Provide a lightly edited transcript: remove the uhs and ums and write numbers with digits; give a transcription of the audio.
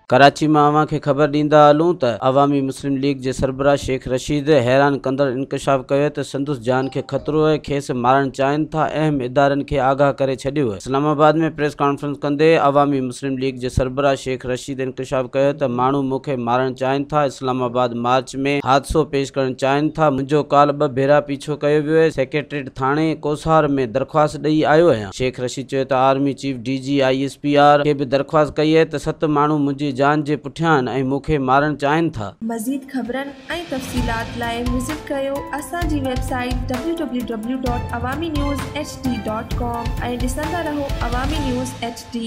कराची में अवां खे ख़बर ॾींदा हलूं त अवामी मुस्लिम लीग जे सरबराह शेख रशीद हैरान कंदड़ इंकशाफ कयो त संदुस जान खे ख़तरो आहे, खेसि मारण चाहिनि था, अहम इदारनि खे आगाह करे छॾियो आहे। इस्लामाबाद में प्रेस कॉन्फ्रेंस कंदे अवामी मुस्लिम लीग जे सरबराह शेख रशीद इंकशाफ कयो त माण्हू मूंखे मारण चाहिनि था, इस्लामाबाद मार्च में हादसो पेश करण चाहिनि था। मुंहिंजो काल 2 भेरा पीछो कयो वियो आहे। सेक्रेटरीट थाणे कोसार में दरख़्वास्त ॾेई आयो आहियां। शेख रशीद चयो त आर्मी चीफ DG ISPR खे बि दरख़्वास्त कई आहे त 7 माण्हू मुंहिंजी जान जे पुठियां आहिनि ऐं मूंखे मारण चाहिनि था। मज़ीद ख़बरनि ऐं तफ़सीलात लाइ विज़िट कयो असांजी वेबसाइट www.awamiNewsHD.com ऐं ॾिसंदा रहो अवामी न्यूज़ HD।